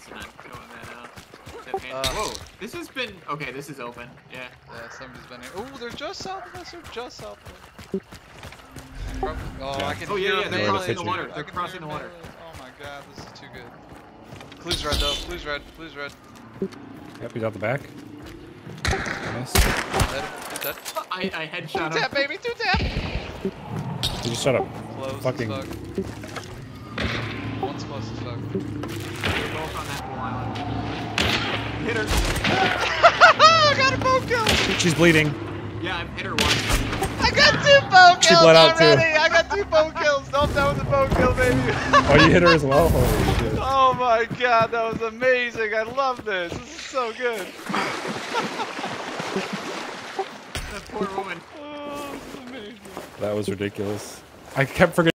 It's not showing that whoa, this has been okay. This is open. Yeah. Yeah, somebody's been here. Oh, they're just south of us. They're just south of us. Probably, I can hear yeah, them. they're crossing the melee. water. They're crossing the water. Melee. Oh my god, this is too good. Blue's red though. Blue's red. Blue's red. Yep, he's out the back. Nice. Dead. I headshot him. 2 tap, baby. 2 tap. You just shut up. Close Fucking. as fuck. One's close as fuck. They're both on that whole island. Hit her. I got a bow kill. She's bleeding. Yeah, I've hit her once. I got 2 bow kills She bled out already. too. I got 2 bow kills. No, that was a bow kill, baby. Oh, you hit her as well? Holy shit. Oh my god, that was amazing. I love this. This is so good. That poor woman. Oh, this is amazing. That was ridiculous. I kept forgetting.